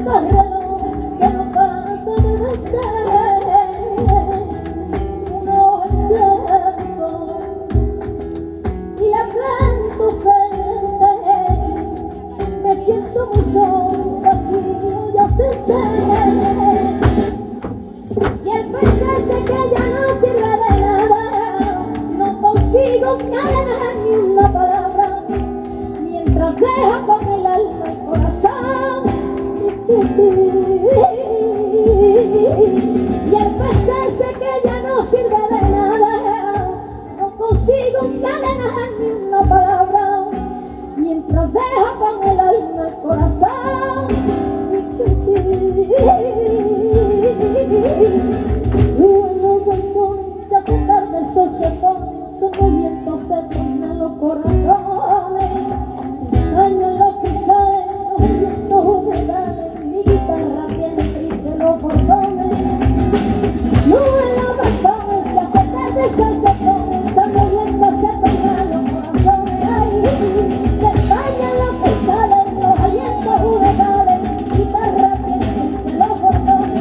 los relojes que no pasan de vender, uno en blanco y acá en tu frente me siento muy solo, vacío y ausente. Y el pensarse que ya no sirve de nada, no consigo cadenar ni una palabra, mientras dejo con el alma y corazón. Y el pensarse que ya no sirve de nada, no consigo cadenar ni una palabra, mientras dejo con el alma y corazón. Luego cuando se hace tarde el sol se pone, solo viento se torna los corazones, se me dañan los cristales, los vientos humedales, mi guitarra tiene triste los bordones. Luego los balcones se hace tarde el sol se pone, solo viento se torna los corazones. Ay, se dañan los cristales, los vientos humedales, mi guitarra tiene triste los bordones.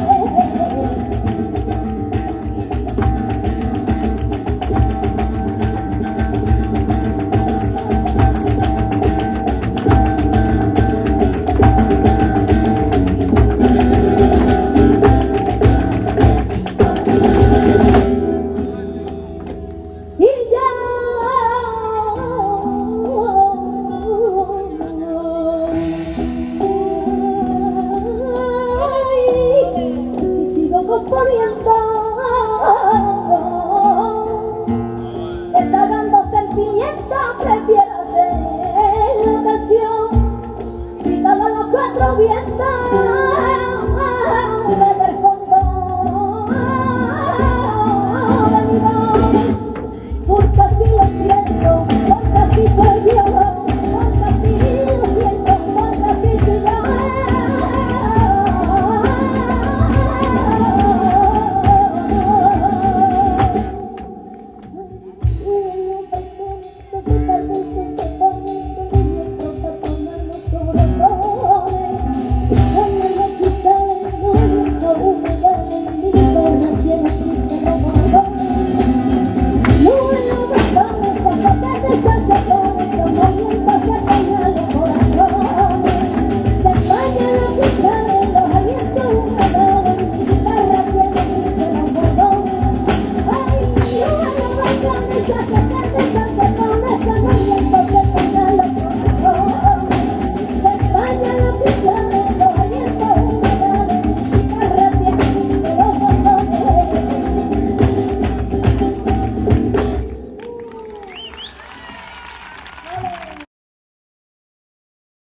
Componiendo, desahogando sentimientos, prefiero hacer la canción, gritando a los cuatro vientos.